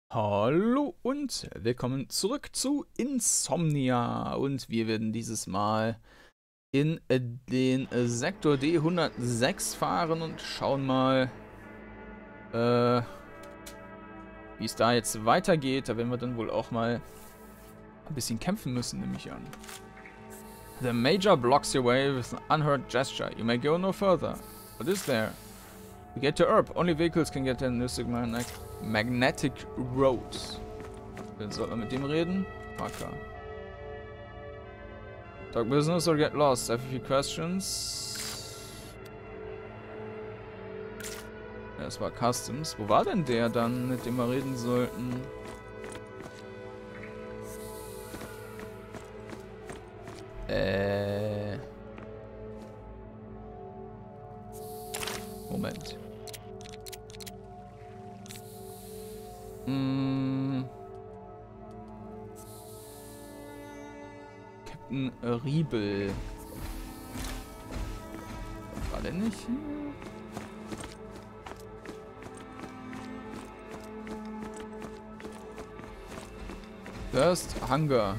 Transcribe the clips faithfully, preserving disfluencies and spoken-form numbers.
Hallo und willkommen zurück zu Insomnia und wir werden dieses Mal in äh, den äh, Sektor D hundertsechs fahren und schauen mal, äh, wie es da jetzt weitergeht. Da werden wir dann wohl auch mal ein bisschen kämpfen müssen, nehme ich an. The Major blocks your way with an unheard gesture. You may go no further. What is there? To get to Erp, only vehicles can get in this magnetic road. Dann sollten wir mit dem reden. Parker. Talk business or get lost. I have a few questions. Ja, das war Customs. Wo war denn der dann, mit dem wir reden sollten? Äh. Moment. Hm. Captain Riebel. War der nicht hier? First Hunger.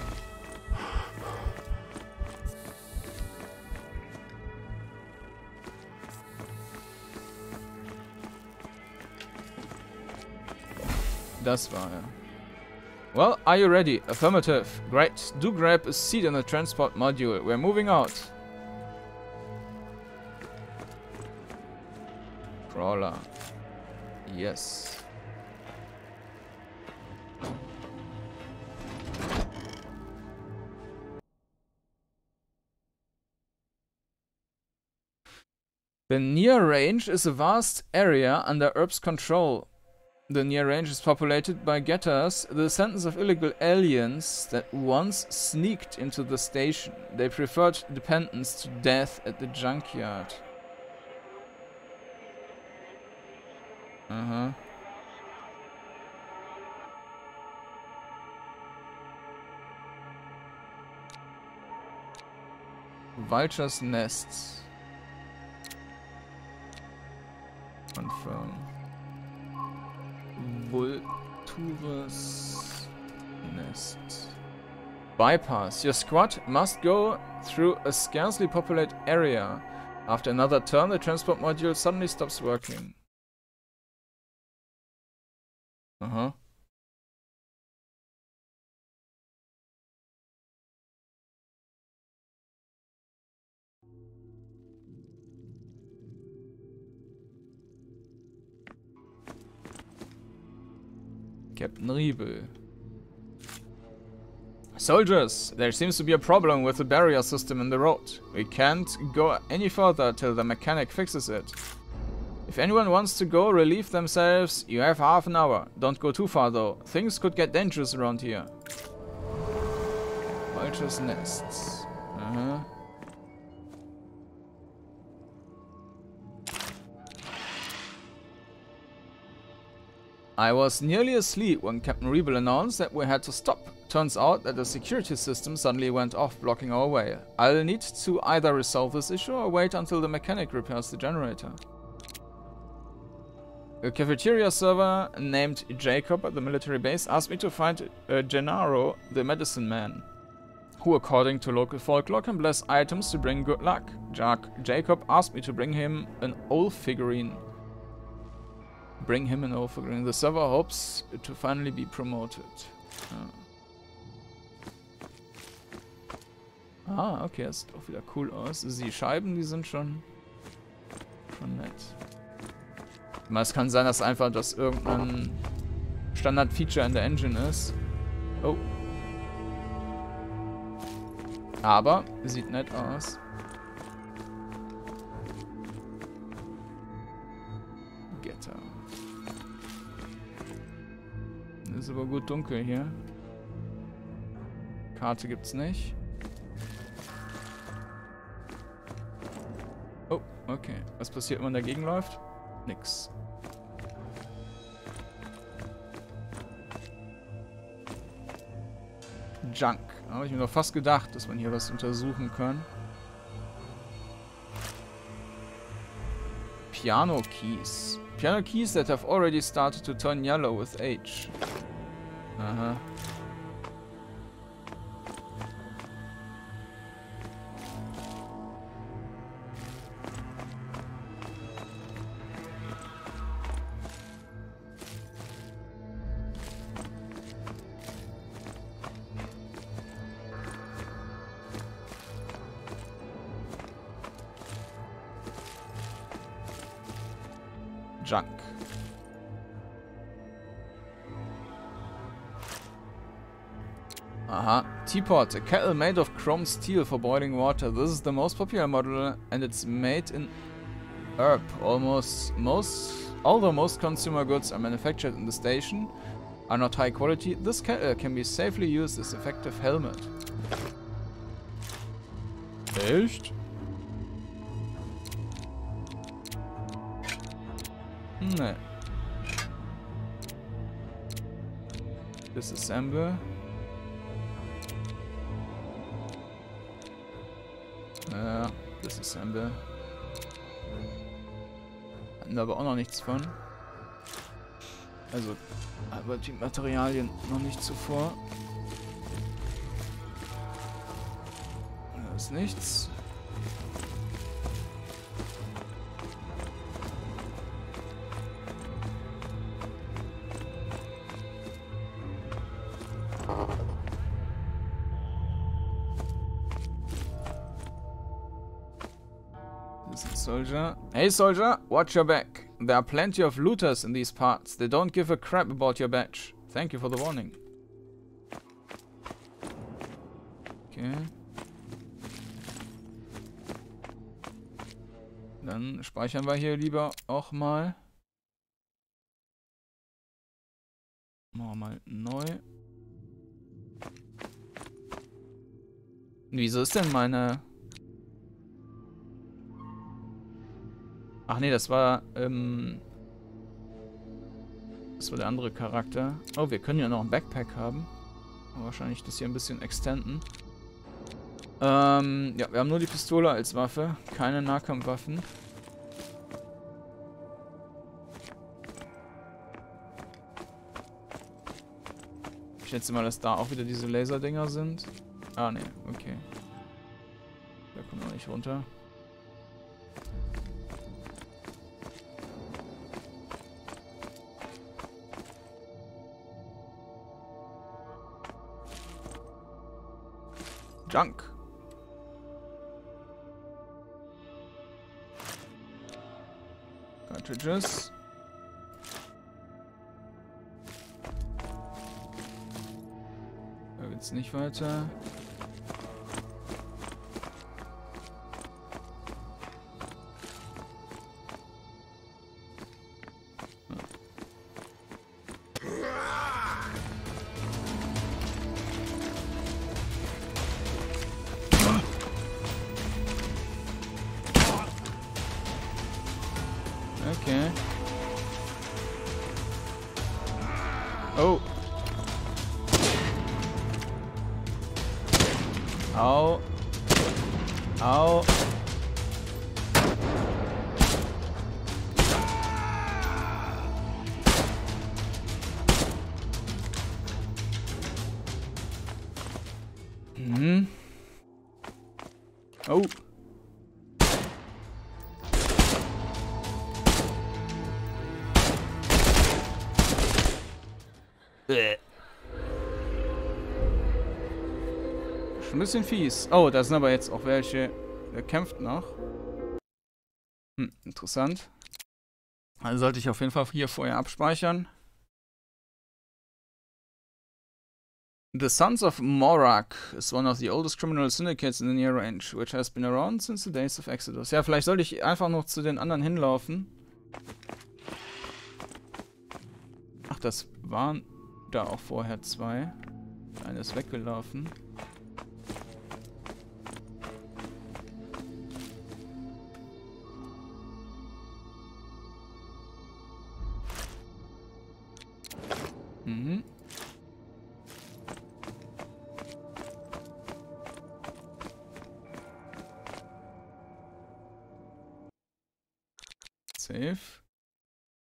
Das war er. Well, are you ready? Affirmative. Great. Do grab a seat in the transport module. We're moving out. Crawler. Yes. The near range is a vast area under Erb's control. The near range is populated by getters, the descendants of illegal aliens that once sneaked into the station. They preferred dependence to death at the junkyard. Aha. Vulture's Nests. Confirm. Vulture's Nest. Bypass. Your squad must go through a scarcely populated area. After another turn, the transport module suddenly stops working. Aha. Captain Riebel. Soldiers, there seems to be a problem with the barrier system in the road. We can't go any further till the mechanic fixes it. If anyone wants to go relieve themselves, you have half an hour. Don't go too far though. Things could get dangerous around here. Vulture's Nests. Uh-huh. I was nearly asleep when Captain Riebel announced that we had to stop. Turns out that the security system suddenly went off, blocking our way. I'll need to either resolve this issue or wait until the mechanic repairs the generator. A cafeteria server named Jacob at the military base asked me to find uh, Gennaro, the medicine man, who according to local folklore can bless items to bring good luck. Jack Jacob asked me to bring him an old figurine. Bring him an old figurine. The server hopes to finally be promoted. Ah, ah okay, das sieht auch wieder cool aus. Die Scheiben, die sind schon, schon nett. Es kann sein, dass einfach das irgendein Standard-Feature in der Engine ist. Oh. Aber sieht nett aus. Getter. Ist aber gut dunkel hier. Karte gibt's nicht. Oh, okay. Was passiert, wenn man dagegen läuft? Nix. Junk. Da habe ich mir doch fast gedacht, dass man hier was untersuchen kann. Piano Keys. Piano keys that have already started to turn yellow with age. Aha. Junk. Aha. Teapot, a kettle made of chrome steel for boiling water. This is the most popular model and it's made in herb. Almost most, although most consumer goods are manufactured in the station, are not high quality, this kettle can be safely used as effective helmet. Echt? Ne. Disassemble. Ja, Disassemble. Hatten da aber auch noch nichts von. Also, aber die Materialien noch nicht zuvor. Da ist nichts. Soldier. Hey soldier, watch your back. There are plenty of looters in these parts. They don't give a crap about your badge. Thank you for the warning. Okay. Dann speichern wir hier lieber auch mal. Machen wir mal neu. Wieso ist denn meine... Ach nee, das war, ähm... das war der andere Charakter. Oh, wir können ja noch ein Backpack haben. Aber wahrscheinlich das hier ein bisschen extenden. Ähm, ja, wir haben nur die Pistole als Waffe. Keine Nahkampfwaffen. Ich schätze mal, dass da auch wieder diese Laserdinger sind. Ah, nee, okay. Da kommen wir nicht runter. Junk. Cartridges. Da geht's nicht weiter. Okay. Oh. Au. Au. Mhm. Oh. Bäh. Schon ein bisschen fies. Oh, da sind aber jetzt auch welche. Der kämpft noch. Hm, interessant. Also sollte ich auf jeden Fall hier vorher abspeichern. The Sons of Morak is one of the oldest criminal syndicates in the near range, which has been around since the days of Exodus. Ja, vielleicht sollte ich einfach noch zu den anderen hinlaufen. Ach, das waren da auch vorher zwei. Einer ist weggelaufen. Mhm. Safe.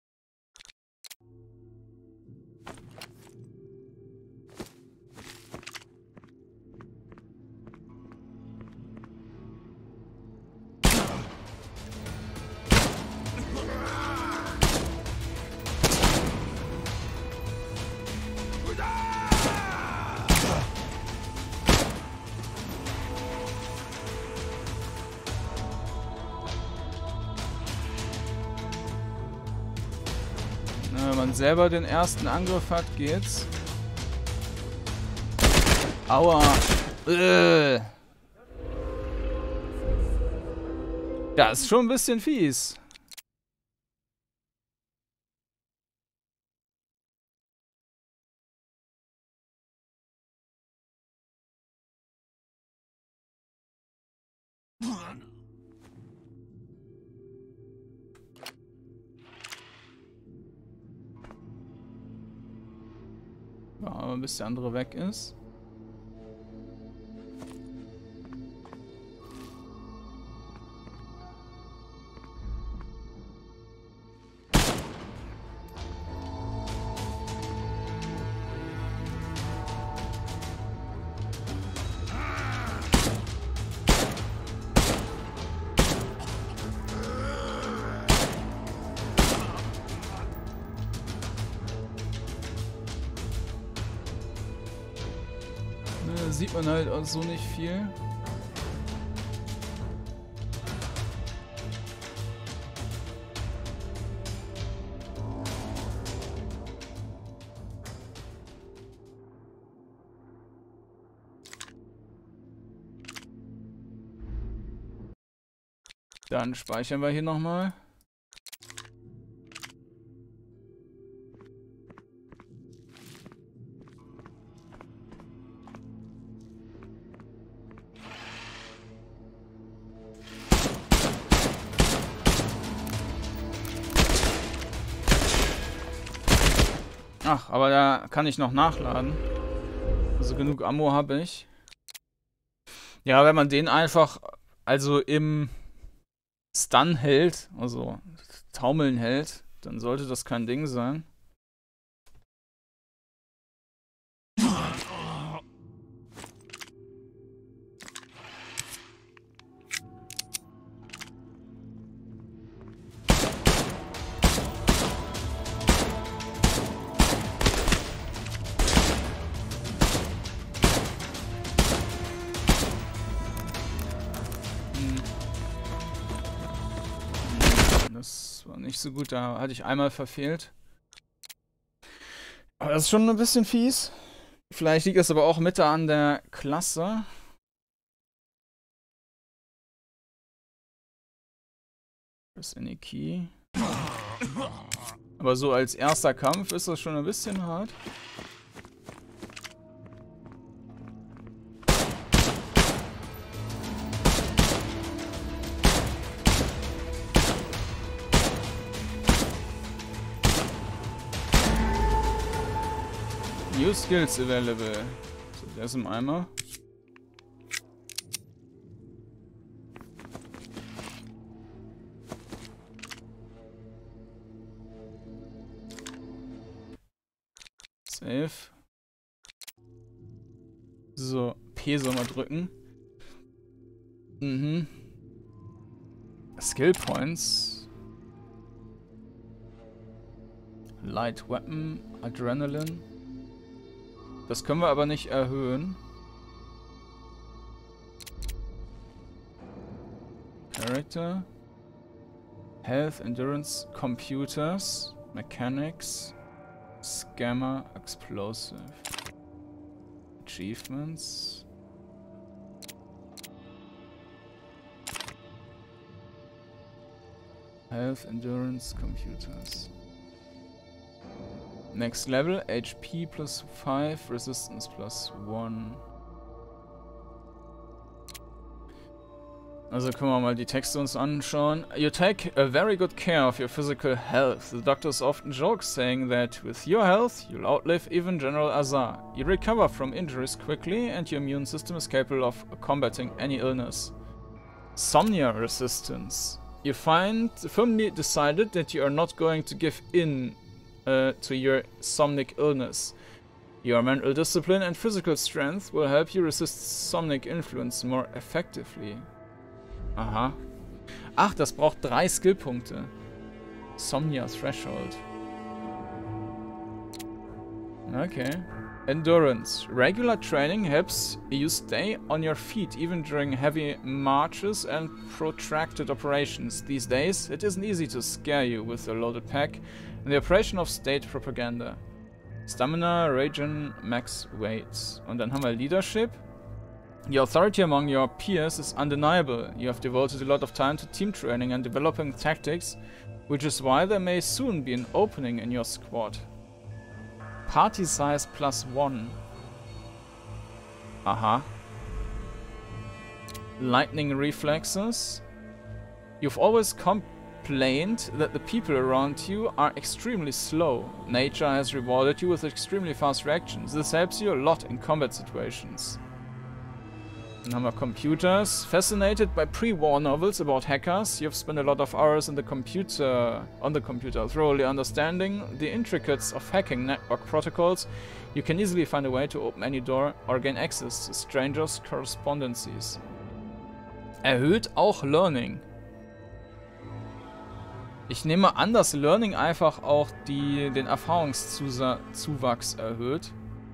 man selber den ersten Angriff hat, geht's. Aua. Äh. Ja, ist schon ein bisschen fies. Ja, bis der andere weg ist. Sieht man halt auch so nicht viel. Dann speichern wir hier nochmal. Ach, aber da kann ich noch nachladen. Also genug Ammo habe ich. Ja, wenn man den einfach also im Stun hält, also Taumeln hält, dann sollte das kein Ding sein. Das war nicht so gut, da hatte ich einmal verfehlt. Aber das ist schon ein bisschen fies. Vielleicht liegt es aber auch mit an der Klasse. Das ist eine Key. Aber so als erster Kampf ist das schon ein bisschen hart. New Skills available. So, der ist im Eimer. Save. So, P soll man drücken. Mhm. Skill Points. Light Weapon, Adrenaline. Das können wir aber nicht erhöhen. Character. Health, Endurance, Computers, Mechanics, Scammer, Explosive. Achievements. Health, Endurance, Computers. Next level, H P plus five, Resistance plus one. Also können wir mal die Texte uns anschauen. You take a very good care of your physical health. The doctors often joke saying that with your health, you'll outlive even General Azar. You recover from injuries quickly and your immune system is capable of combating any illness. Somnia resistance. You find firmly decided that you are not going to give in Uh, to your somnic illness. Your mental discipline and physical strength will help you resist somnic influence more effectively. Aha. Ach, das braucht drei Skillpunkte. Somnia Threshold. Okay. Endurance. Regular training helps you stay on your feet even during heavy marches and protracted operations. These days, it isn't easy to scare you with a loaded pack and the operation of state propaganda. Stamina, Regen, Max Weights. Und dann haben wir Leadership. Your authority among your peers is undeniable. You have devoted a lot of time to team training and developing tactics, which is why there may soon be an opening in your squad. Party size plus one. Aha. Lightning reflexes. You've always complained that the people around you are extremely slow. Nature has rewarded you with extremely fast reactions. This helps you a lot in combat situations. Dann haben wir Computers. Fascinated by pre-war novels about hackers, you've spent a lot of hours in the computer, on the computer, thoroughly understanding the intricacies of hacking network protocols. You can easily find a way to open any door or gain access to strangers' correspondences. Erhöht auch Learning. Ich nehme an, dass Learning einfach auch die, den Erfahrungszuwachs erhöht.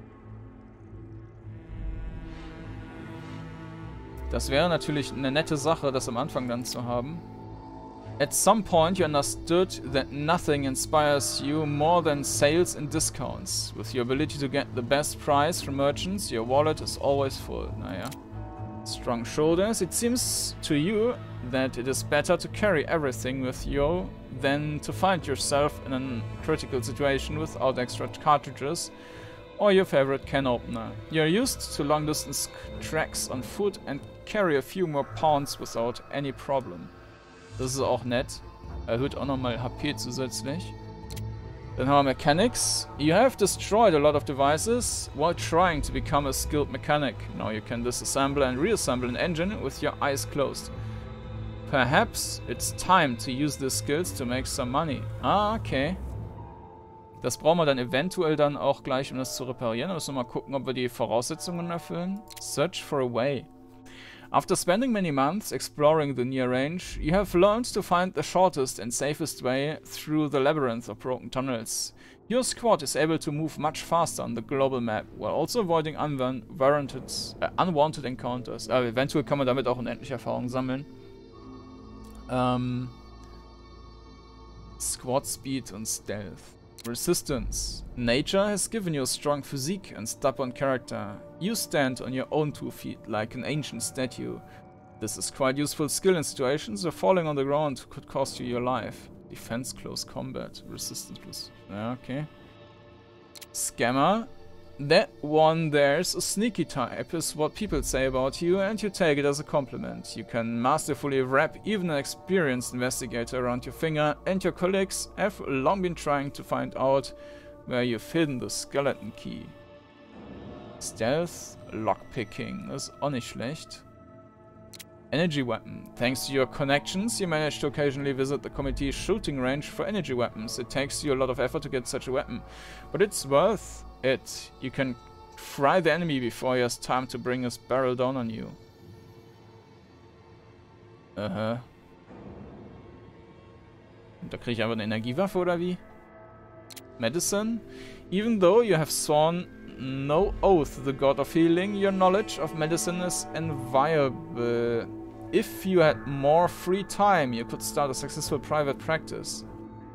Das wäre natürlich eine nette Sache, das am Anfang dann zu haben. At some point you understood that nothing inspires you more than sales and discounts. With your ability to get the best price from merchants, your wallet is always full. Naja. Strong shoulders. It seems to you that it is better to carry everything with you than to find yourself in a critical situation without extra cartridges or your favorite can opener. You're used to long distance treks on foot and carry a few more pounds without any problem. Das ist auch nett. Erhöht auch nochmal H P zusätzlich. Dann haben wir Mechanics. You have destroyed a lot of devices while trying to become a skilled mechanic. Now you can disassemble and reassemble an engine with your eyes closed. Perhaps it's time to use these skills to make some money. Ah, okay. Das brauchen wir dann eventuell dann auch gleich, um das zu reparieren. Da müssen wir mal gucken, ob wir die Voraussetzungen erfüllen. Search for a way. After spending many months exploring the near range, you have learned to find the shortest and safest way through the labyrinth of broken tunnels. Your squad is able to move much faster on the global map, while also avoiding unwarranted, äh, unwanted encounters. Aber eventuell kann man damit auch unendlich Erfahrung sammeln. Ähm, Squad Speed und Stealth. Resistance. Nature has given you a strong physique and stubborn character. You stand on your own two feet, like an ancient statue. This is quite useful skill in situations where falling on the ground could cost you your life. Defense, close combat, resistance plus... Yeah, okay. Scammer. That one there's a sneaky type, is what people say about you, and you take it as a compliment. You can masterfully wrap even an experienced investigator around your finger, and your colleagues have long been trying to find out where you've hidden the skeleton key. Stealth, lockpicking, ist auch nicht schlecht. Energy weapon. Thanks to your connections, you manage to occasionally visit the committee's shooting range for energy weapons. It takes you a lot of effort to get such a weapon, but it's worth it. You can fry the enemy before he has time to bring his barrel down on you. Aha. Und da kriege ich einfach eine Energiewaffe, oder wie? Medicine. Even though you have sworn no oath to the god of healing, your knowledge of medicine is inviolable. If you had more free time, you could start a successful private practice.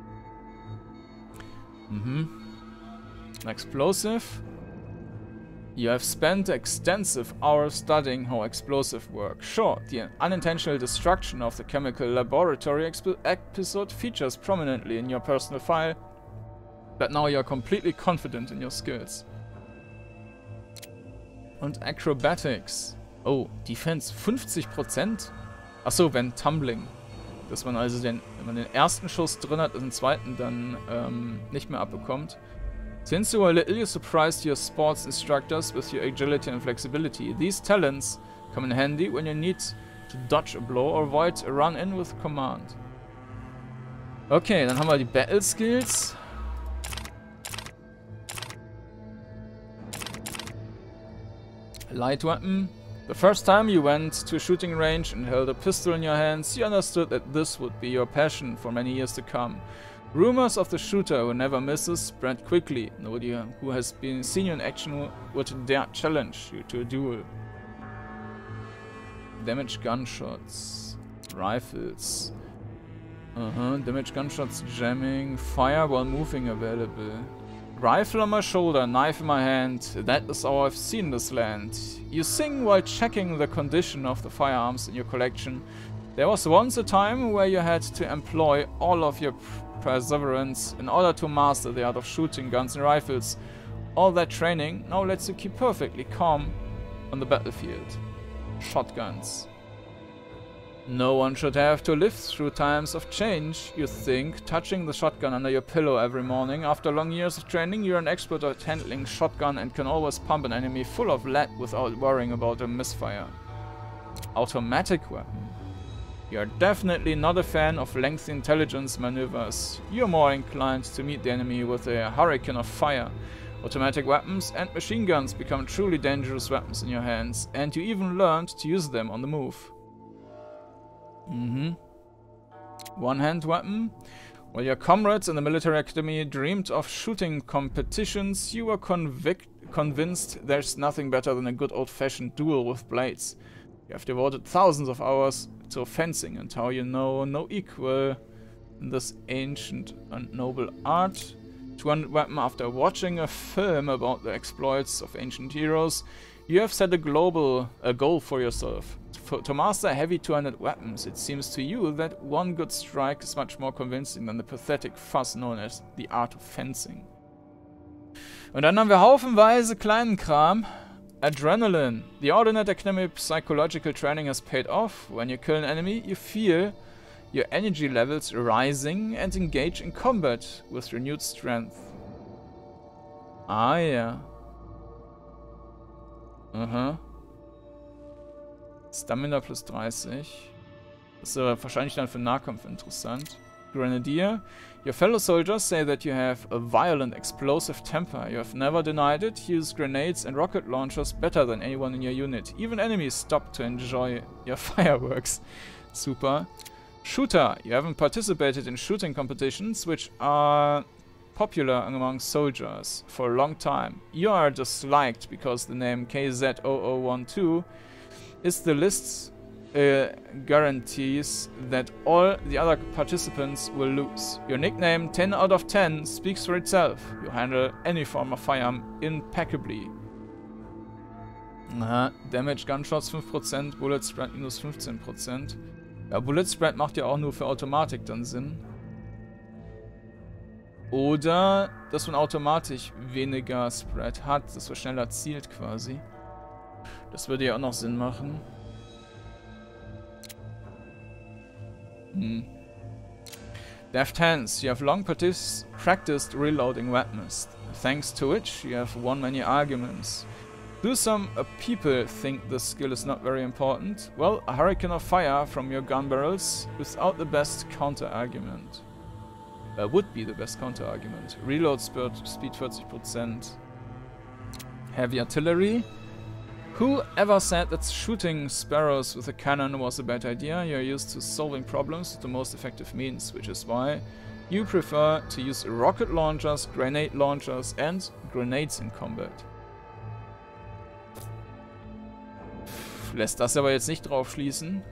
Mhm. Explosive. You have spent extensive hours studying how explosives work. Sure, the unintentional destruction of the chemical laboratory episode features prominently in your personal file, but now you're completely confident in your skills. Und Acrobatics. Oh, Defense fünfzig Prozent? Achso, wenn Tumbling. Dass man also den, wenn man den ersten Schuss drin hat, den zweiten dann ähm, nicht mehr abbekommt. Since you were little, you surprised your sports instructors with your agility and flexibility. These talents come in handy when you need to dodge a blow or avoid a run-in with command. Okay, dann haben wir die Battle Skills. Light weapon. The first time you went to a shooting range and held a pistol in your hands, you understood that this would be your passion for many years to come. Rumors of the shooter who never misses spread quickly. Nobody who has been seen you in action would dare challenge you to a duel. Damage gunshots. Rifles. Uh-huh. Damage gunshots jamming. Fire while moving available. Rifle on my shoulder, knife in my hand. That is all I've seen in this land. You sing while checking the condition of the firearms in your collection. There was once a time where you had to employ all of your perseverance in order to master the art of shooting guns and rifles. All that training now lets you keep perfectly calm on the battlefield. Shotguns. No one should have to live through times of change, you think, touching the shotgun under your pillow every morning. After long years of training, you're an expert at handling shotgun and can always pump an enemy full of lead without worrying about a misfire. Automatic weapon. You're definitely not a fan of lengthy intelligence maneuvers. You're more inclined to meet the enemy with a hurricane of fire. Automatic weapons and machine guns become truly dangerous weapons in your hands, and you even learned to use them on the move. Mm-hmm. One-hand weapon. While your comrades in the military academy dreamed of shooting competitions, you were convic convinced there's nothing better than a good old-fashioned duel with blades. You have devoted thousands of hours to fencing, and how you know no equal in this ancient and noble art. Two-handed weapon. After watching a film about the exploits of ancient heroes, you have set a global a goal for yourself. For, to master heavy two-handed weapons, it seems to you that one good strike is much more convincing than the pathetic fuss known as the art of fencing. Und dann haben wir haufenweise kleinen Kram. Adrenaline. The ordinate academic psychological training has paid off. When you kill an enemy, you feel your energy levels rising and engage in combat with renewed strength. Ah ja. Aha. Stamina plus dreißig. Das ist aber wahrscheinlich dann für Nahkampf interessant. Grenadier. Your fellow soldiers say that you have a violent, explosive temper. You have never denied it. You use grenades and rocket launchers better than anyone in your unit. Even enemies stop to enjoy your fireworks. Super. Shooter. You haven't participated in shooting competitions, which are popular among soldiers for a long time. You are disliked because the name K Z zero zero one two is the list uh, guarantees that all the other participants will lose. Your nickname ten out of ten speaks for itself. You handle any form of firearm impeccably. Aha, Damage Gunshots fünf Prozent, Bullet Spread minus fünfzehn Prozent. Ja, Bullet Spread macht ja auch nur für Automatik dann Sinn. Oder, dass man automatisch weniger Spread hat, dass man schneller zielt quasi. Das würde ja auch noch Sinn machen. Hm. Deft hands. You have long practiced reloading weapons, thanks to which you have won many arguments. Do some uh, people think this skill is not very important? Well, a hurricane of fire from your gun barrels without the best counter-argument. Uh, would be the best counter-argument. Reload speed, speed forty percent. Heavy artillery. Who ever said that shooting sparrows with a cannon was a bad idea? You're used to solving problems with the most effective means, which is why you prefer to use rocket launchers, grenade launchers and grenades in combat. Lässt das aber jetzt nicht drauf schließen.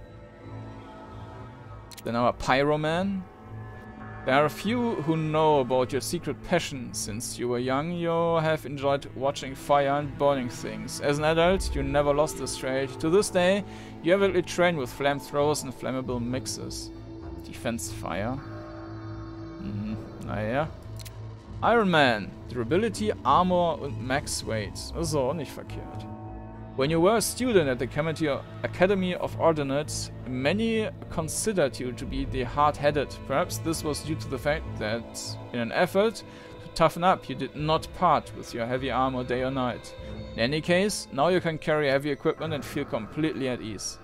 Dann haben wir Pyroman. There are a few who know about your secret passion. Since you were young, you have enjoyed watching fire and burning things. As an adult, you never lost this trait. To this day, you heavily train with flamethrowers and flammable mixes. Defense fire. Mhm, naja. Iron Man. Durability, Armor und Max Weight. Das ist auch nicht verkehrt. When you were a student at the Academy of Ordnance, many considered you to be the hard-headed. Perhaps this was due to the fact that, in an effort to toughen up, you did not part with your heavy armor day or night. In any case, now you can carry heavy equipment and feel completely at ease.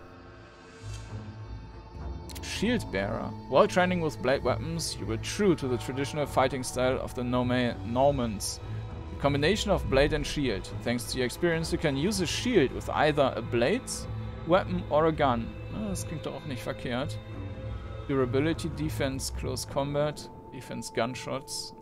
Shield Bearer. While training with blade weapons, you were true to the traditional fighting style of the Normans. Combination of blade and shield. Thanks to your experience, you can use a shield with either a blade, weapon or a gun. Oh, das klingt doch auch nicht verkehrt. Durability, Defense, Close Combat. Defense gunshots.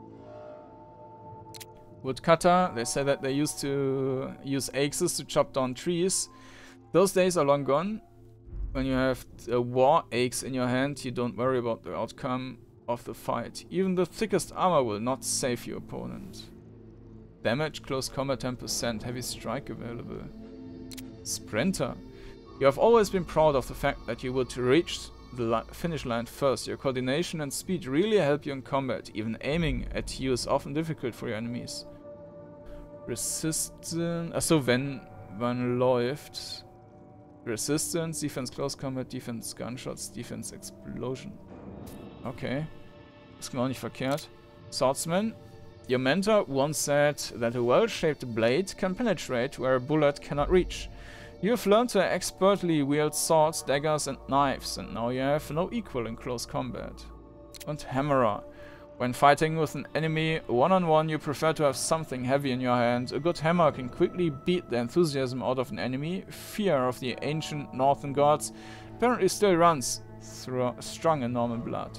Woodcutter. They say that they used to use axes to chop down trees. Those days are long gone. When you have a war axe in your hand, you don't worry about the outcome of the fight. Even the thickest armor will not save your opponent. Damage, close combat ten percent, heavy strike available. Sprinter. You have always been proud of the fact that you would reach the li finish line first. Your coordination and speed really help you in combat. Even aiming at you is often difficult for your enemies. Resistance. Achso, wenn man läuft. Resistance, Defense Close Combat, Defense Gunshots, Defense Explosion. Okay. Ist genau nicht verkehrt. Swordsman. Your mentor once said that a well-shaped blade can penetrate where a bullet cannot reach. You have learned to expertly wield swords, daggers and knives, and now you have no equal in close combat. Und Hammerer. When fighting with an enemy one-on-one, you prefer to have something heavy in your hand. A good hammer can quickly beat the enthusiasm out of an enemy. Fear of the ancient northern gods apparently still runs through strong in Norman blood.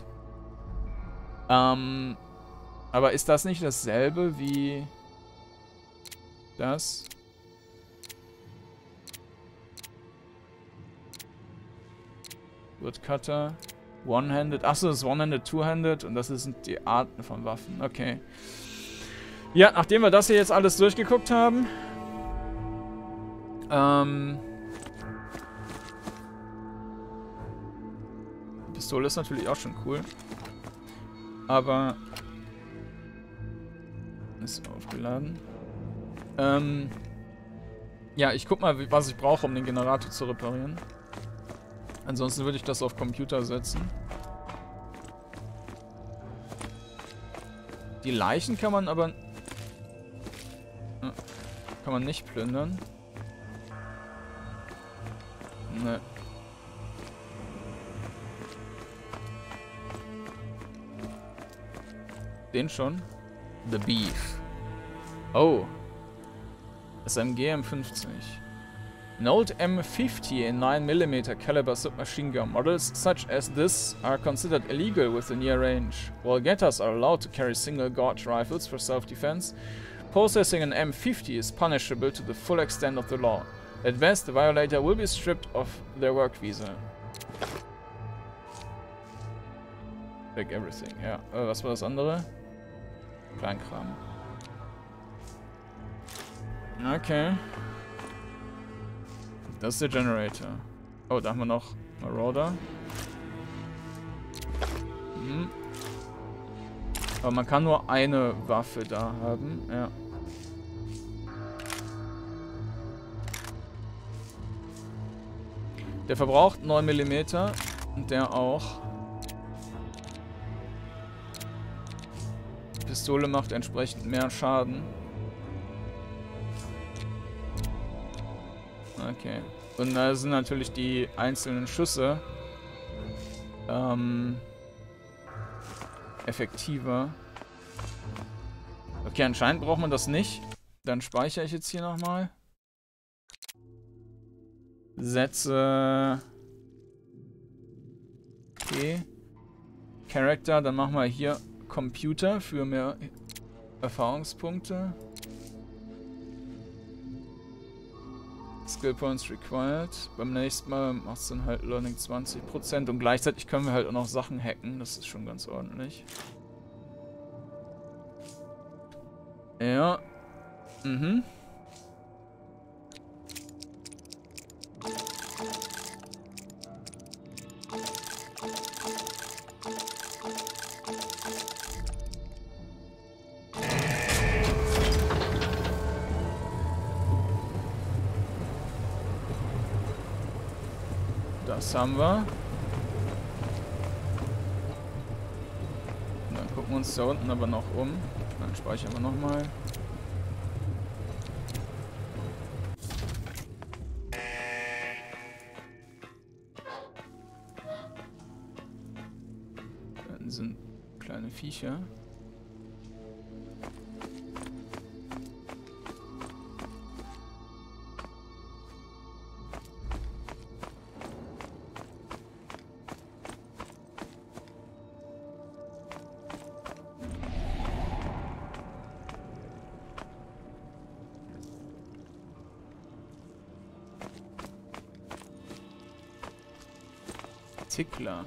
Ähm, aber ist das nicht dasselbe wie das? Woodcutter. One-handed. Achso, das ist One-handed, Two-handed und das sind die Arten von Waffen. Okay. Ja, nachdem wir das hier jetzt alles durchgeguckt haben. Ähm. Die Pistole ist natürlich auch schon cool. Aber. Ist aufgeladen. Ähm. Ja, ich guck mal, was ich brauche, um den Generator zu reparieren. Ansonsten würde ich das auf Computer setzen. Die Leichen kann man aber... Kann man nicht plündern. Ne. Den schon? The Beef. Oh. S M G M fünfzig. An old M fifty and nine millimeter caliber submachine gun models such as this are considered illegal within near range. While getters are allowed to carry single gauge rifles for self-defense, possessing an M fifty is punishable to the full extent of the law. At best, the violator will be stripped of their work visa. Like everything, ja. Äh, was war das andere? Kleinkram. Okay. Das ist der Generator. Oh, da haben wir noch Marauder. Hm. Aber man kann nur eine Waffe da haben. Ja. Der verbraucht neun Millimeter. Und der auch. Die Pistole macht entsprechend mehr Schaden. Okay. Und da sind natürlich die einzelnen Schüsse ähm, effektiver. Okay, anscheinend braucht man das nicht. Dann speichere ich jetzt hier nochmal. Setze. Okay. Character, dann machen wir hier Computer für mehr Erfahrungspunkte. Skill Points required. Beim nächsten Mal macht es dann halt Learning zwanzig Prozent und gleichzeitig können wir halt auch noch Sachen hacken. Das ist schon ganz ordentlich. Ja. Mhm. Das haben wir. Und dann gucken wir uns da unten aber noch um. Dann speichern wir nochmal. Dann sind kleine Viecher. Tickler.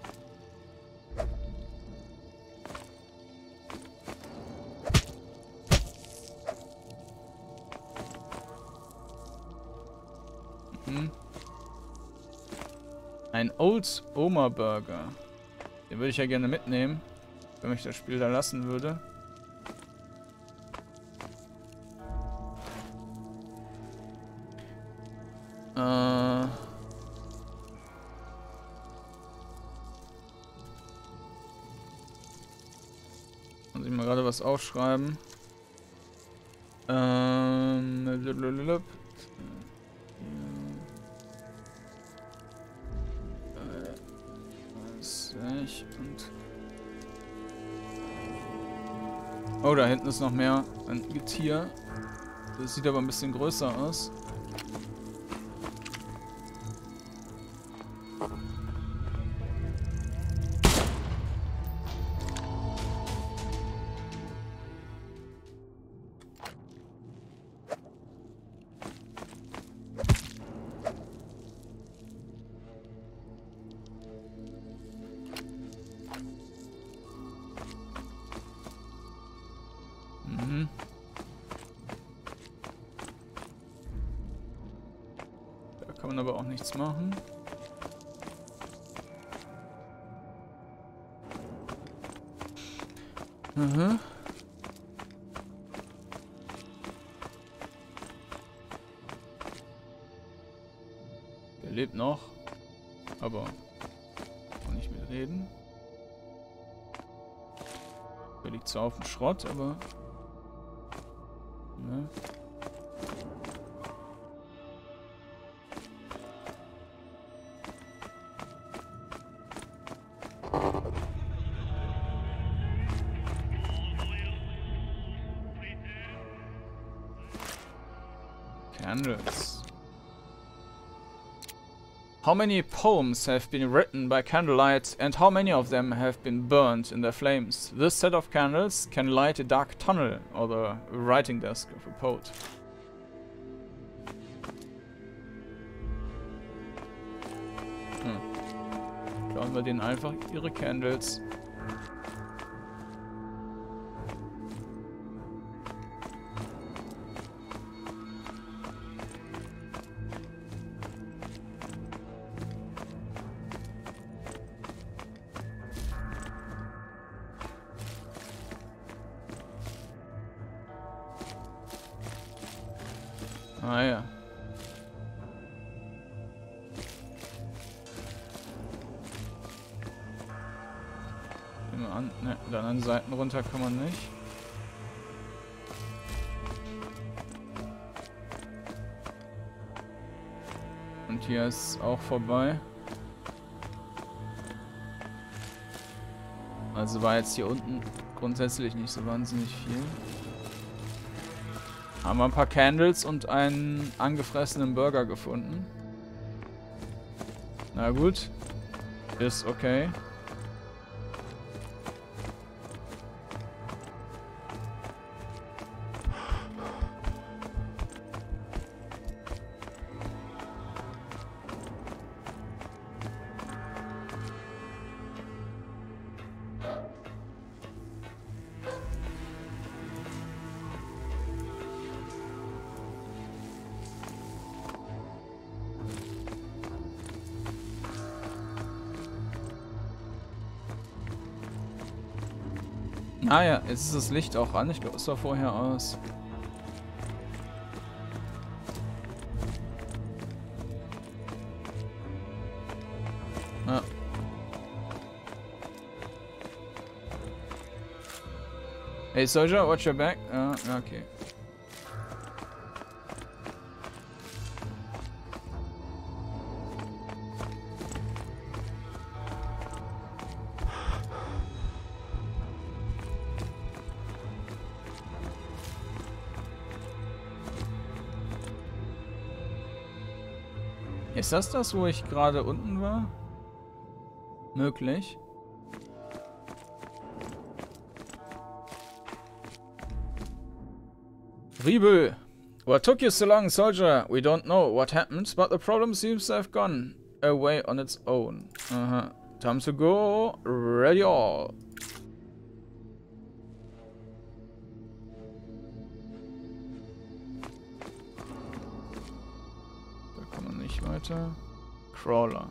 Mhm. Ein Old Oma Burger. Den würde ich ja gerne mitnehmen, wenn mich das Spiel da lassen würde. Äh... Muss ich mal gerade was aufschreiben. Ähm... Blablabla. Und oh, da hinten ist noch mehr ein Getier. Das sieht aber ein bisschen größer aus. Mhm. Da kann man aber auch nichts machen. Mhm. Der lebt noch, aber kann nicht mit reden. Der liegt zwar auf dem Schrott, aber ne. Candles. How many poems have been written by candlelight, and how many of them have been burned in their flames? This set of candles can light a dark tunnel or the writing desk of a poet. Hm. Klauen wir denen einfach ihre Candles. Ah ja. Nehmen wir an. Ne, die anderen Seiten runter kann man nicht. Und hier ist auch vorbei. Also war jetzt hier unten grundsätzlich nicht so wahnsinnig viel. Haben wir ein paar Candles und einen angefressenen Burger gefunden. Na gut. Ist okay. Ah ja, jetzt ist das Licht auch an. Ich glaube, es war vorher aus. Ah. Hey Soldier, watch your back. Ah, okay. Ist das das, wo ich gerade unten war? Möglich. Riebel! What took you so long, soldier? We don't know what happened, but the problem seems to have gone. away on its own. Uh-huh. Time to go. Ready all. Da kann man nicht weiter. Crawler.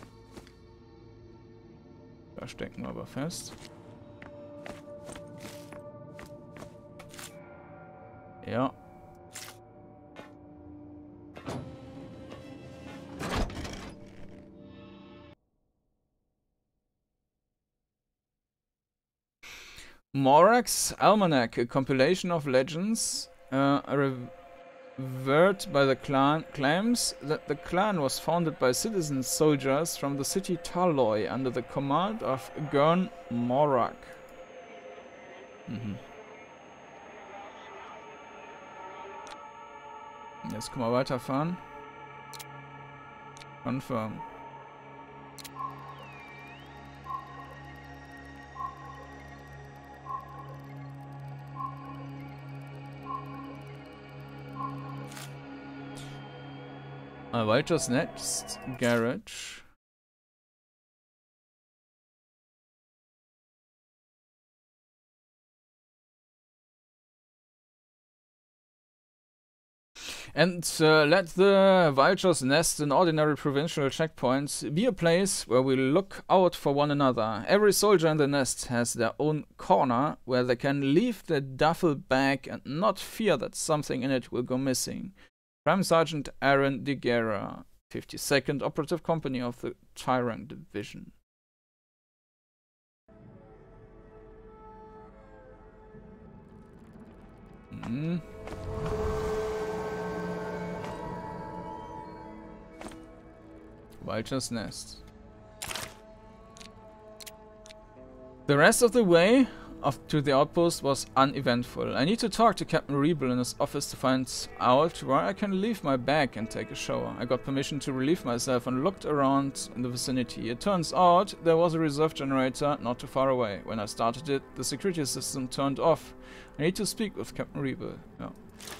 Da stecken wir aber fest. Ja. Morak's Almanac, a compilation of legends, uh, revered by the clan, claims that the clan was founded by citizen soldiers from the city Talloy under the command of Gurn Morak. Mhm. Jetzt können wir weiterfahren. Confirm. Uh, Vulture's next garage. And uh, let the Vulture's Nest, an ordinary provincial checkpoint, be a place where we look out for one another. Every soldier in the nest has their own corner where they can leave their duffel bag and not fear that something in it will go missing. Prime Sergeant Aaron De Guerra, fifty-second Operative Company of the Tyrant Division. Hmm. Vulture's Nest. The rest of the way up to the outpost was uneventful. I need to talk to Captain Rebel in his office to find out where I can leave my bag and take a shower. I got permission to relieve myself and looked around in the vicinity. It turns out there was a reserve generator not too far away. When I started it, the security system turned off. I need to speak with Captain Rebel. Yeah.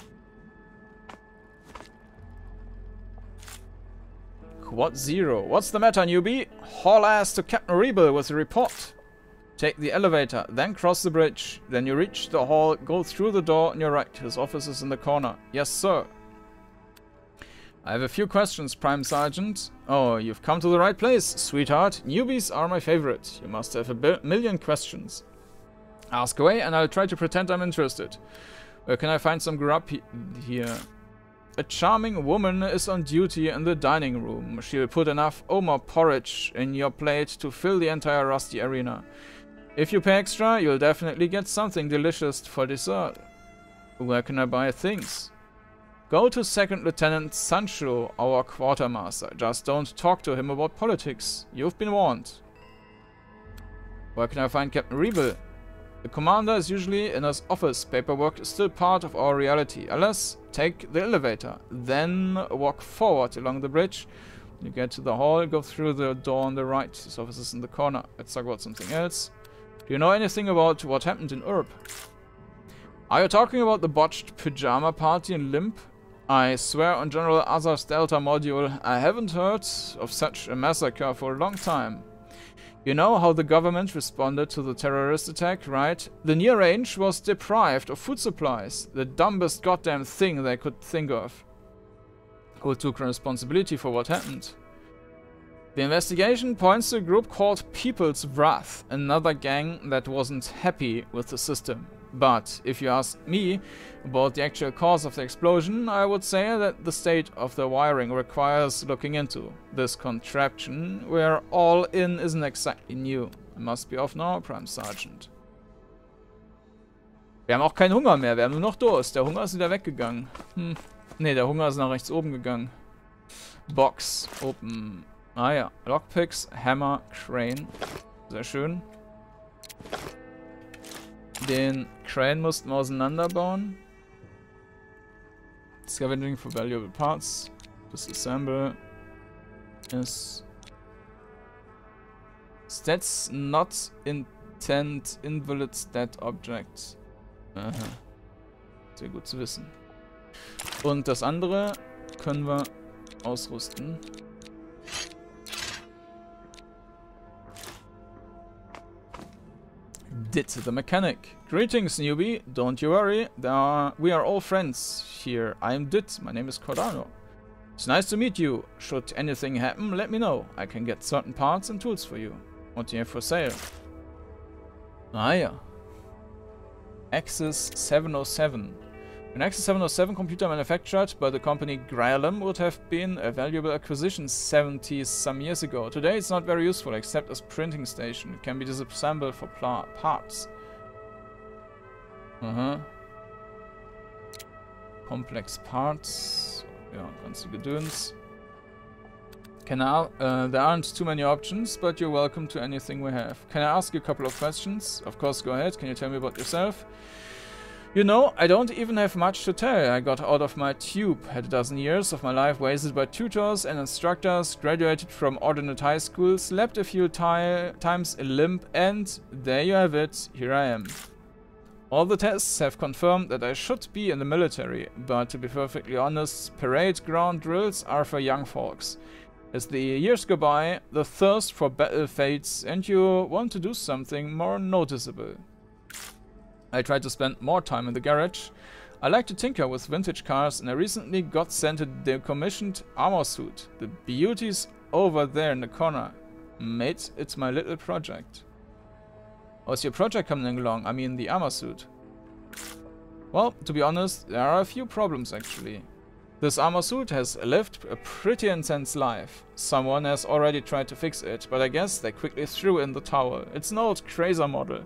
Quad Zero. What's the matter, newbie? Haul ass to Captain Rebel with a report. Take the elevator, then cross the bridge. Then you reach the hall, go through the door on your right. His office is in the corner. Yes, sir. I have a few questions, Prime Sergeant. Oh, you've come to the right place, sweetheart. Newbies are my favorite. You must have a million questions. Ask away, and I'll try to pretend I'm interested. Where can I find some grub he here? A charming woman is on duty in the dining room. She'll put enough Oma porridge in your plate to fill the entire rusty arena. If you pay extra, you'll definitely get something delicious for dessert. Where can I buy things? Go to Second Lieutenant Sancho, our quartermaster. Just don't talk to him about politics. You've been warned. Where can I find Captain Rebel? The commander is usually in his office. Paperwork is still part of our reality. Alice, take the elevator. Then walk forward along the bridge. When you get to the hall, go through the door on the right. His office is in the corner. Let's talk about something else. Do you know anything about what happened in Urb? Are you talking about the botched pajama party in Limp? I swear on General Azar's Delta module, I haven't heard of such a massacre for a long time. You know how the government responded to the terrorist attack, right? The near range was deprived of food supplies. The dumbest goddamn thing they could think of. Who took responsibility for what happened? The investigation points to a group called People's Wrath, another gang that wasn't happy with the system. But if you ask me about the actual cause of the explosion, I would say that the state of the wiring requires looking into. This contraption we're all in isn't exactly new. I must be off now, Prime Sergeant. Wir haben auch keinen Hunger mehr, wir haben nur noch Durst. Der Hunger ist wieder weggegangen. Hm. Ne, der Hunger ist nach rechts oben gegangen. Box, open. Ah ja, Lockpicks, Hammer, Crane. Sehr schön. Den Crane mussten wir auseinanderbauen. Scavenging for valuable parts. Disassemble. Is Stats not intent invalid stat object. Aha. Sehr gut zu wissen. Und das andere können wir ausrüsten. Dit the mechanic. Greetings, newbie. Don't you worry. There are, we are all friends here. I'm Dit. My name is Cordano. It's nice to meet you. Should anything happen, let me know. I can get certain parts and tools for you. What do you have for sale? Ah, yeah. Axis seven oh seven. An Axis seven oh seven computer manufactured by the company Gralem would have been a valuable acquisition seventy some years ago. Today it's not very useful except as printing station. It can be disassembled for parts. Uh-huh. Complex parts. Ja, ganze Gedöns. Can I, uh, there aren't too many options, but you're welcome to anything we have. Can I ask you a couple of questions? Of course, go ahead. Can you tell me about yourself? You know, I don't even have much to tell. I got out of my tube, had a dozen years of my life wasted by tutors and instructors, graduated from ordinate high school, slept a few times in limp, and there you have it, here I am. All the tests have confirmed that I should be in the military, but to be perfectly honest, parade ground drills are for young folks. As the years go by, the thirst for battle fades and you want to do something more noticeable. I try to spend more time in the garage. I like to tinker with vintage cars and I recently got sent a decommissioned armor suit. The beauty's over there in the corner. Mate, it's my little project. How's your project coming along? I mean the armor suit. Well, to be honest, there are a few problems actually. This armor suit has lived a pretty intense life. Someone has already tried to fix it, but I guess they quickly threw in the towel. It's an old Crazer model.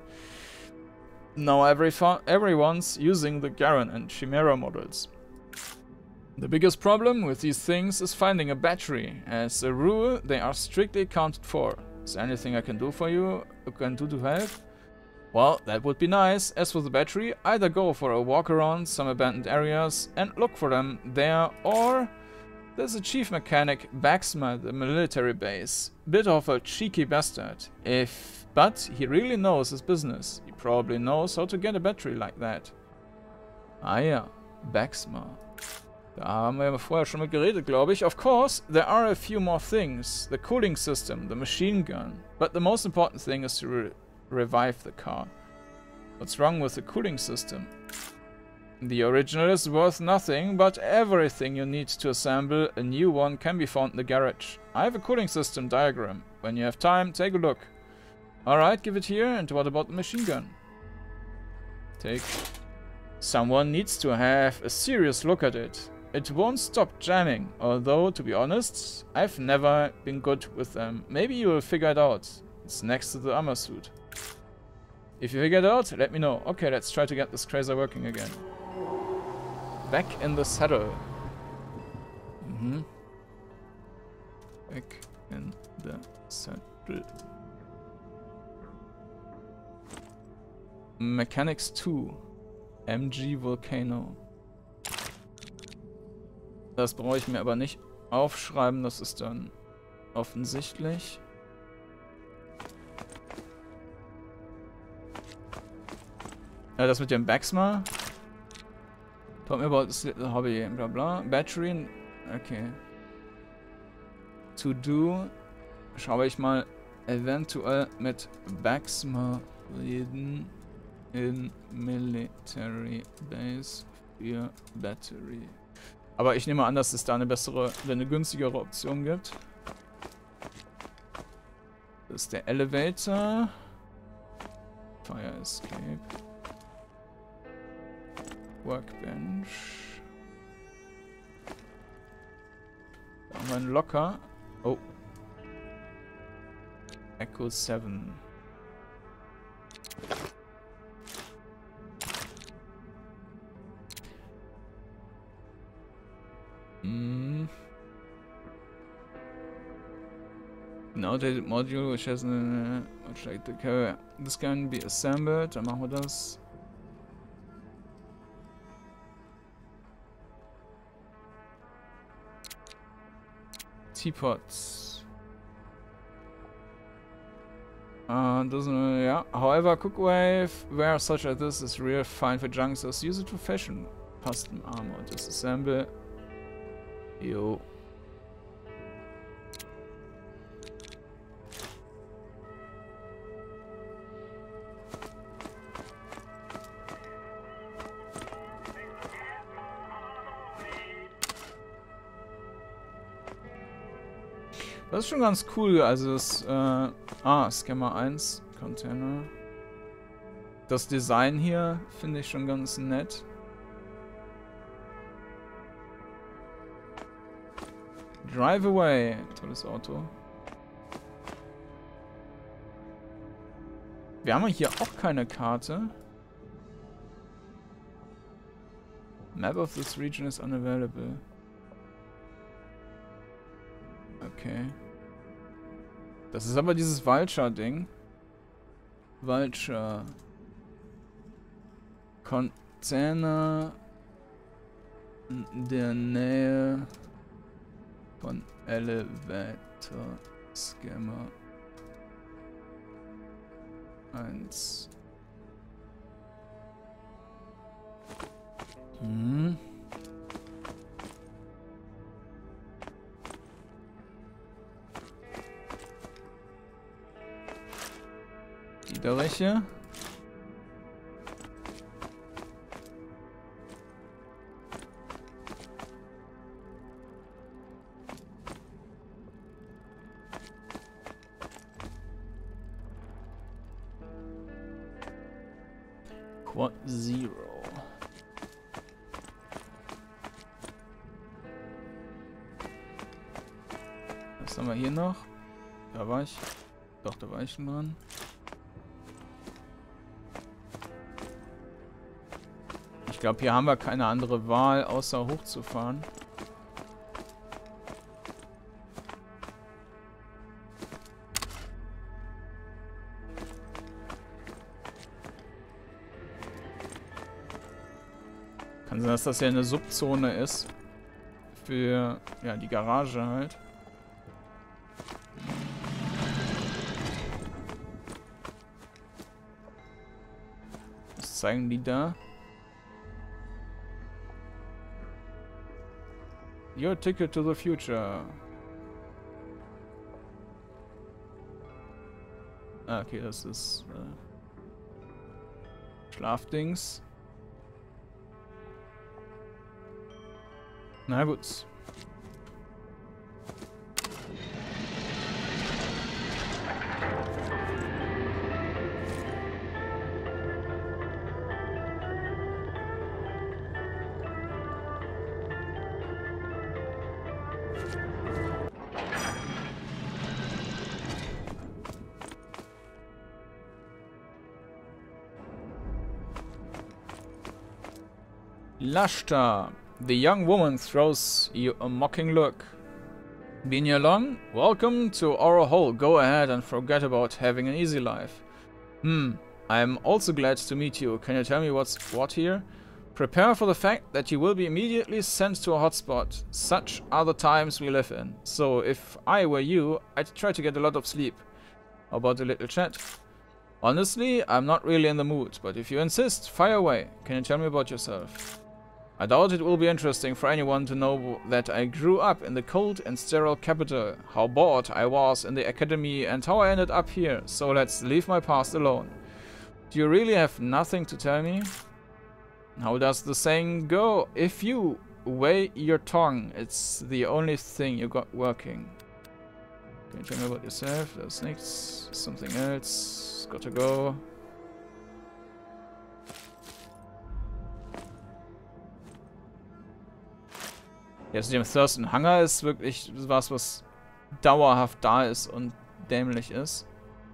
Now every everyone's using the Garen and Chimera models. The biggest problem with these things is finding a battery. As a rule, they are strictly accounted for. Is there anything I can do for you? I can do to help? Well, that would be nice. As for the battery, either go for a walk around some abandoned areas and look for them there, or there's a chief mechanic Baxma at the military base. Bit of a cheeky bastard. If, but he really knows his business. He probably knows how to get a battery like that. Ah ja, Baxma. Da haben wir vorher schon mit geredet, glaube ich. Of course, there are a few more things. The cooling system, the machine gun. But the most important thing is to re revive the car. What's wrong with the cooling system? The original is worth nothing, but everything you need to assemble a new one can be found in the garage. I have a cooling system diagram. When you have time, take a look. Alright, give it here. And what about the machine gun? Take. Someone needs to have a serious look at it. It won't stop jamming, although, to be honest, I've never been good with them. Maybe you will figure it out. It's next to the armor suit. If you figure it out, let me know. Okay, let's try to get this Crazer working again. Back in the saddle. Mm-hmm. Back in the saddle. Mechanics two. M G Volcano. Das brauche ich mir aber nicht aufschreiben, das ist dann offensichtlich. Ja, das mit dem Baxma. Taught me about this little hobby, bla bla. Battery, okay. To do, schaue ich mal eventuell mit Baxma reden in Military Base für Battery. Aber ich nehme an, dass es da eine bessere, eine günstigere Option gibt. Das ist der Elevator. Fire Escape. Workbench. Da haben wir einen Locker. Oh. Echo seven. Mm. An outdated module which has an much like the carrier. This can be assembled. Dann machen wir das. Teapots. Uh, doesn't really, yeah. However, Cookwave, where such as this is real fine for junksters, use it for fashion. Custom armor. Disassemble. Yo. Das ist schon ganz cool. Also das, äh, ah, Scammer eins, Container. Das Design hier finde ich schon ganz nett. Drive Away. Tolles Auto. Wir haben hier auch keine Karte. Map of this region is unavailable. Okay. Das ist aber dieses Vulture-Ding. Vulture. Container in der Nähe von Elevator Scammer eins. Hm. Widerreche. Quad Zero. Was haben wir hier noch? Da war ich. Doch, da war ich schon dran. Ich glaube, hier haben wir keine andere Wahl, außer hochzufahren. Kann sein, dass das ja eine Subzone ist. Für, ja, die Garage halt. Was zeigen die da? Your ticket to the future. Ah, okay, das ist äh, Schlafdings. Na gut. Lashta. The young woman throws you a mocking look. Been here long? Welcome to our hole. Go ahead and forget about having an easy life. Hmm, I'm also glad to meet you. Can you tell me what's what here? Prepare for the fact that you will be immediately sent to a hotspot. Such are the times we live in. So, if I were you, I'd try to get a lot of sleep. How about a little chat? Honestly, I'm not really in the mood, but if you insist, fire away. Can you tell me about yourself? I doubt it will be interesting for anyone to know that I grew up in the cold and sterile capital, how bored I was in the academy, and how I ended up here, so let's leave my past alone. Do you really have nothing to tell me? How does the saying go? If you weigh your tongue, it's the only thing you got working. Can you tell me about yourself? There's nichts. Something else. Gotta go. Jetzt dem Thurston Hangar ist wirklich was, was dauerhaft da ist und dämlich ist.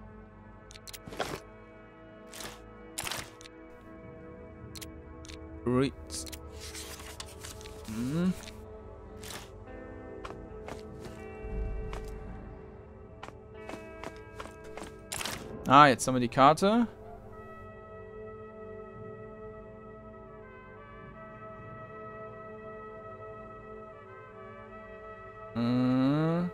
Read. Hm. Ah, jetzt haben wir die Karte. Hm.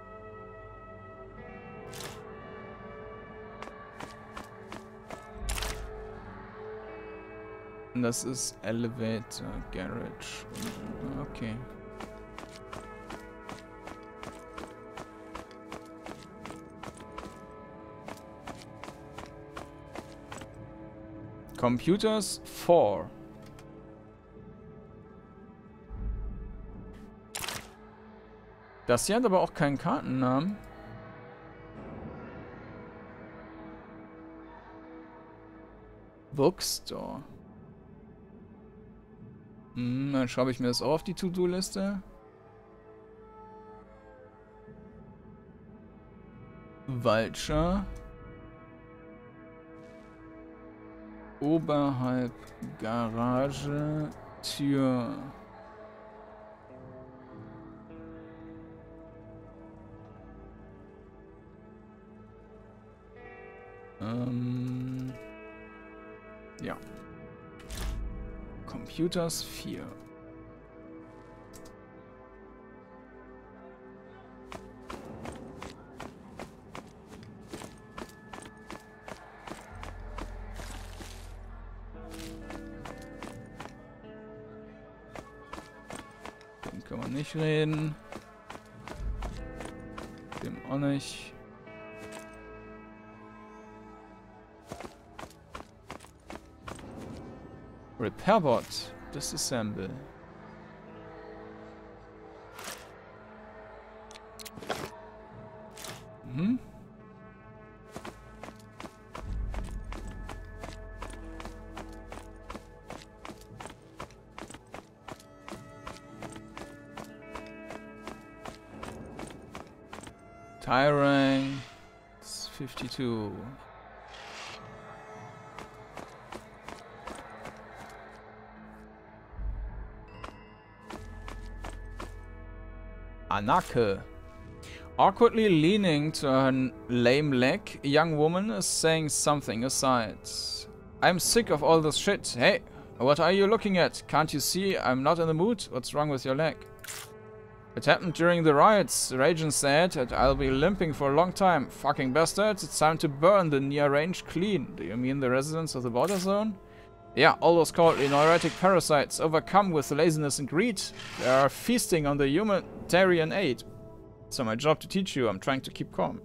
Das ist Elevator Garage. Okay. Computers four. Das hier hat aber auch keinen Kartennamen. Bookstore. Hm, dann schreibe ich mir das auch auf die To-Do-Liste. Vulture. Oberhalb Garage. Tür. Ähm. Ja. Computers vier. Den kann man nicht reden. Dem auch nicht. Repairbot. Disassemble. Mhm. Tyrang fifty-two. Anake. Awkwardly leaning to her lame leg, a young woman is saying something aside. I'm sick of all this shit. Hey, what are you looking at? Can't you see I'm not in the mood? What's wrong with your leg? It happened during the riots. The agent said that I'll be limping for a long time. Fucking bastards, it's time to burn the near range clean. Do you mean the residents of the border zone? Yeah, all those cowardly neurotic parasites, overcome with laziness and greed, they are feasting on the humanitarian aid. It's not my job to teach you, I'm trying to keep calm.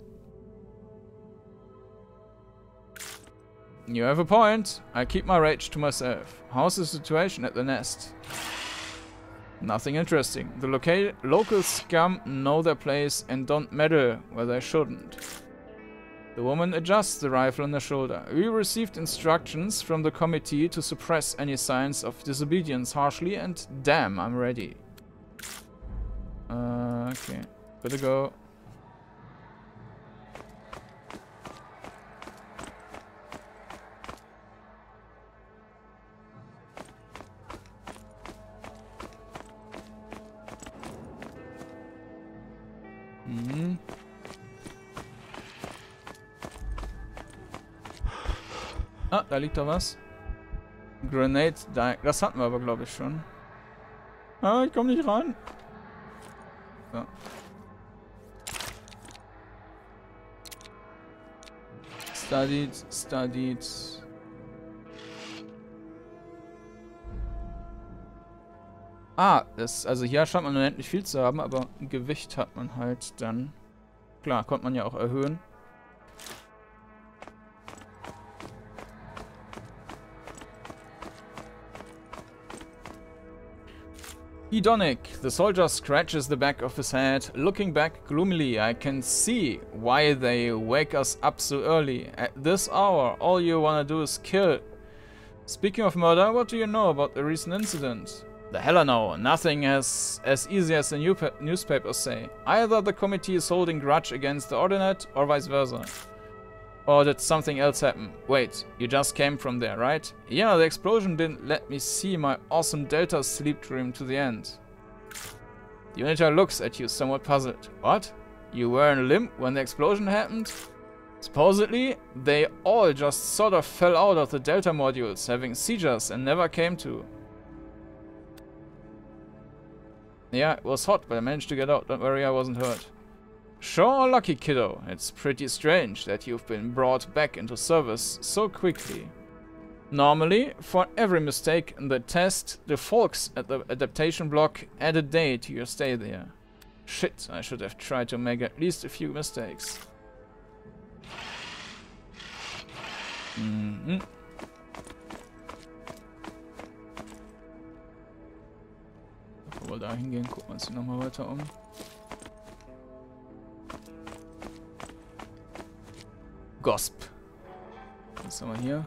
You have a point. I keep my rage to myself. How's the situation at the nest? Nothing interesting. The loca local scum know their place and don't meddle where they shouldn't. The woman adjusts the rifle on her shoulder. We received instructions from the committee to suppress any signs of disobedience harshly, and damn, I'm ready. Uh, okay, gotta go. Mhm. Ah, da liegt doch was. Grenade, das hatten wir aber, glaube ich, schon. Ah, ich komme nicht ran. So. Studied, studied. Ah, das, also hier scheint man unendlich viel zu haben, aber Gewicht hat man halt dann. Klar, konnte man ja auch erhöhen. Hedonic. The soldier scratches the back of his head. Looking back gloomily, I can see why they wake us up so early. At this hour, all you wanna do is kill. Speaking of murder, what do you know about the recent incident? The hell I know. Nothing as, as easy as the new newspapers say. Either the committee is holding grudge against the Ordinate, or vice versa. Or did something else happen? Wait, you just came from there, right? Yeah, the explosion didn't let me see my awesome Delta sleep dream to the end. The Unitar looks at you somewhat puzzled. What? You were in a limp when the explosion happened? Supposedly, they all just sort of fell out of the Delta modules, having seizures, and never came to. Yeah, it was hot, but I managed to get out. Don't worry, I wasn't hurt. Sure, lucky kiddo. It's pretty strange that you've been brought back into service so quickly. Normally, for every mistake in the test, the folks at the adaptation block add a day to your stay there. Shit, I should have tried to make at least a few mistakes. Mhm. Bevor wir da hingehen, gucken wir uns hier nochmal weiter um. Gosp. Was haben wir hier?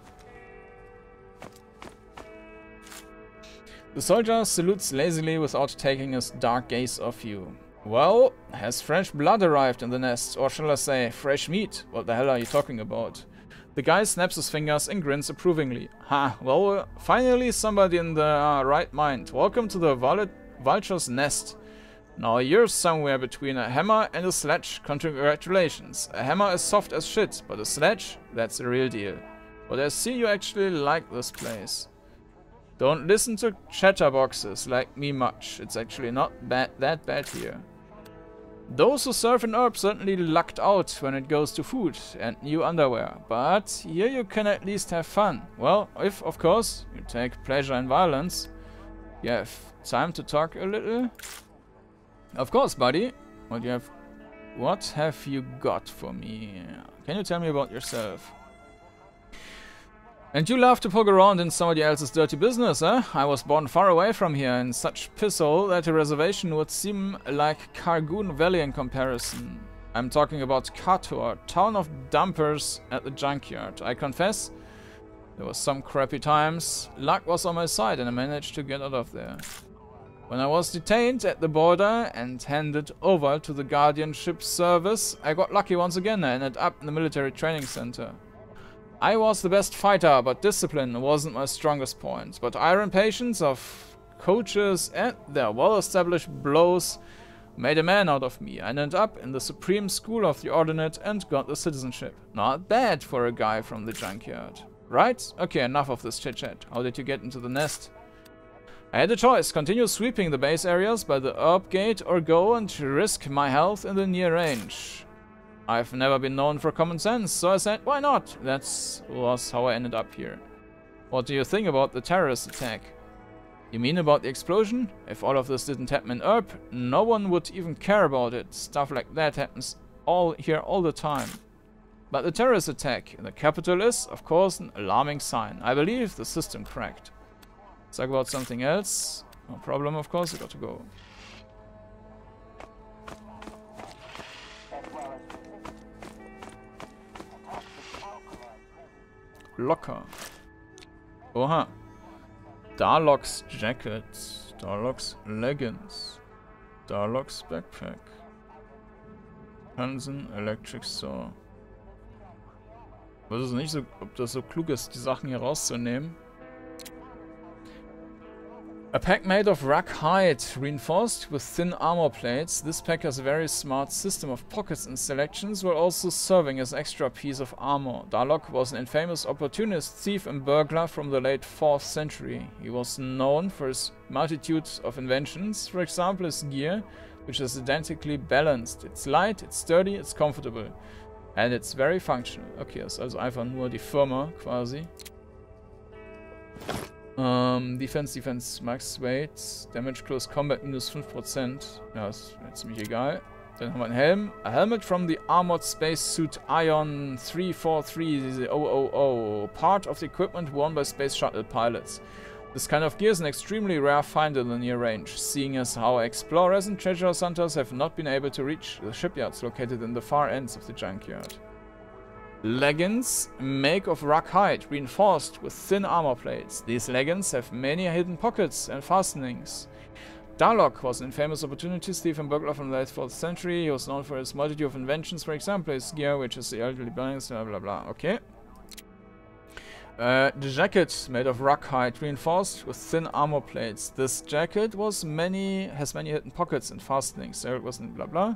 The soldier salutes lazily without taking his dark gaze off you. Well, has fresh blood arrived in the nest, or shall I say, fresh meat? What the hell are you talking about? The guy snaps his fingers and grins approvingly. Ha, well, uh, finally somebody in the uh, right mind. Welcome to the Vul Vulture's nest. Now you're somewhere between a hammer and a sledge. Congratulations. A hammer is soft as shit, but a sledge, that's the real deal. But I see you actually like this place. Don't listen to chatterboxes like me much. It's actually not bad, that bad here. Those who serve in herb certainly lucked out when it goes to food and new underwear. But here you can at least have fun. Well, if, of course, you take pleasure in violence. You have time to talk a little? Of course, buddy. What you have? What have you got for me? Can you tell me about yourself? And you love to poke around in somebody else's dirty business, eh? I was born far away from here, in such pisshole that a reservation would seem like Kargoon Valley in comparison. I'm talking about Kator, town of dumpers at the junkyard. I confess, there was some crappy times. Luck was on my side and I managed to get out of there. When I was detained at the border and handed over to the guardianship service, I got lucky once again and ended up in the military training center. I was the best fighter, but discipline wasn't my strongest point. But iron patience of coaches and their well-established blows made a man out of me. I ended up in the Supreme School of the Ordinate and got the citizenship. Not bad for a guy from the junkyard. Right? Okay, enough of this chit-chat. How did you get into the nest? I had a choice. Continue sweeping the base areas by the herb gate or go and risk my health in the near range. I've never been known for common sense, so I said, why not? That was how I ended up here. What do you think about the terrorist attack? You mean about the explosion? If all of this didn't happen in Erp, no one would even care about it. Stuff like that happens all here all the time. But the terrorist attack in the capital is, of course, an alarming sign. I believe the system cracked. Let's talk about something else. No problem, of course, we got to go. Locker. Oha. Darlock's Jacket. Darlock's Leggings. Darlock's Backpack. Hansen Electric Saw. Ich weiß es nicht, so, ob das so klug ist, die Sachen hier rauszunehmen. A pack made of rock hide, reinforced with thin armor plates. This pack has a very smart system of pockets and selections, while also serving as an extra piece of armor. Darlock was an infamous opportunist, thief and burglar from the late fourth century. He was known for his multitude of inventions, for example his gear, which is identically balanced. It's light, it's sturdy, it's comfortable. And it's very functional. Okay, das ist also einfach nur die Firma quasi. Um, Defense, Defense, Max Weight, Damage Close Combat minus fünf Prozent. Ja, ist mir ziemlich egal. Dann haben wir einen Helm. A helmet from the armored spacesuit Ion three four three thousand. Part of the equipment worn by space shuttle pilots. This kind of gear is an extremely rare find in the near range, seeing as how explorers and treasure hunters have not been able to reach the shipyards located in the far ends of the junkyard. Leggings, make of rock hide, reinforced with thin armor plates. These leggings have many hidden pockets and fastenings. Darlock was an infamous opportunity thief and burglar from the late fourth century. He was known for his multitude of inventions, for example his gear, which is the elderly balanced, blah blah blah. Okay. Uh, the jacket made of rock hide, reinforced with thin armor plates. This jacket was many has many hidden pockets and fastenings. There it wasn't blah blah.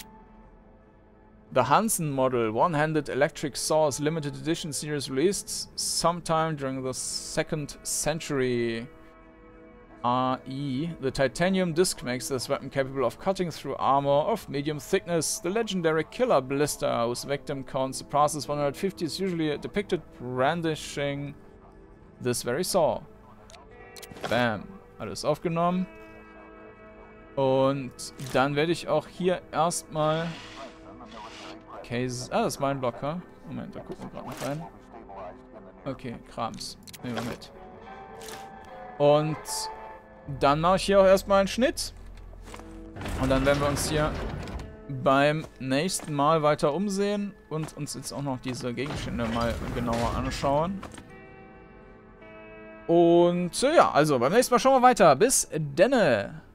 The Hansen model, one-handed electric saw, is limited edition series released sometime during the second century R E. The titanium disc makes this weapon capable of cutting through armor of medium thickness. The legendary killer blister, whose victim count surpasses one hundred fifty, is usually depicted brandishing this very saw. Bam. Alles aufgenommen. Und dann werde ich auch hier erstmal... Case. Ah, das ist mein Blocker. Moment, da gucken wir gerade noch rein. Okay, Krams. Nehmen wir mit. Und dann mache ich hier auch erstmal einen Schnitt. Und dann werden wir uns hier beim nächsten Mal weiter umsehen und uns jetzt auch noch diese Gegenstände mal genauer anschauen. Und ja, also beim nächsten Mal schauen wir weiter. Bis denne!